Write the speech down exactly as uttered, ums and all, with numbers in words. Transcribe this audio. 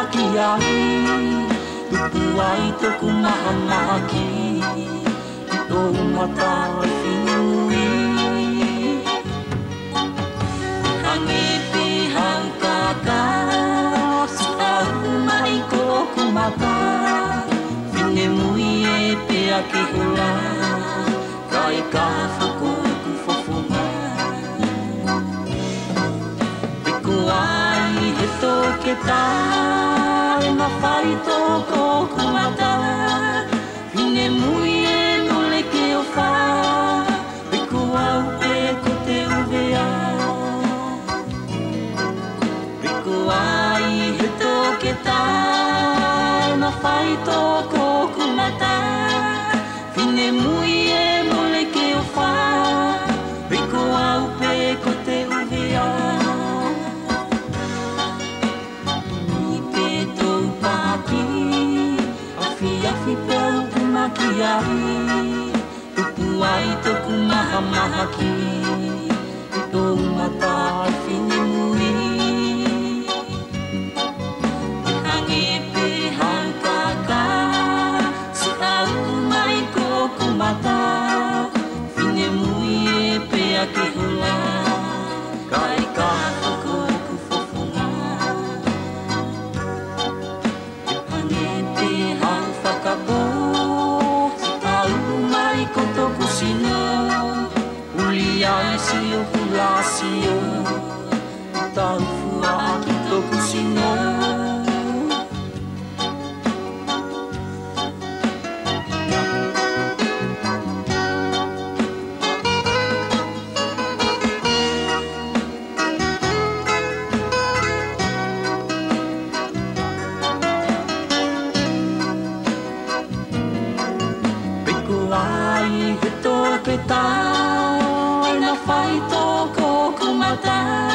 maki ai tupu ai toku maha maha ki i tō mata e whinui hangi pi hankaka si au mai ko oku mata whine mui e pea ki hula kai ka whako ku fofonga Riku ai he toke tā e na whai tōko oku mata whine mui e nole ke o whā Riku au pe ko te uwea Riku ai he toke tā e na whai tōko oku mata whine mui e nole ke o whā Riku au pe ko te uwea Afi pau ku maki ai tupu ai toku maha maha ki i tō mata e whine mui I hangi pe hankaka si au mai ko oku mata whine mui e pea ki hula kai ka whako ku fofonga I hangi pe hankaka Kotoku sino, uli ai si o hula si o Tau fua aki toku sino Ai he toke tā, e na whai tōko oku mata